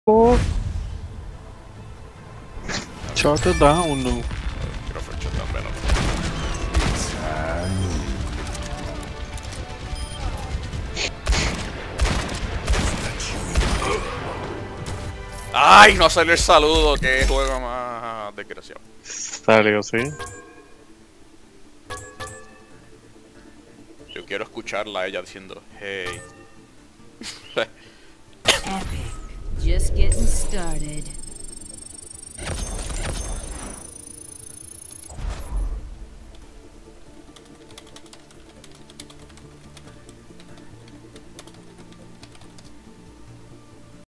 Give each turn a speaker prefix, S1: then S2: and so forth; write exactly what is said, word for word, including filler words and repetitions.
S1: Oh. Shut it down.
S2: Quiero fue shut down, Venom. ¡Ay! No salió el saludo. Qué juego más desgraciado.
S1: Salió, sí.
S2: Yo quiero escucharla a ella diciendo, hey.
S3: Epic. Just getting started.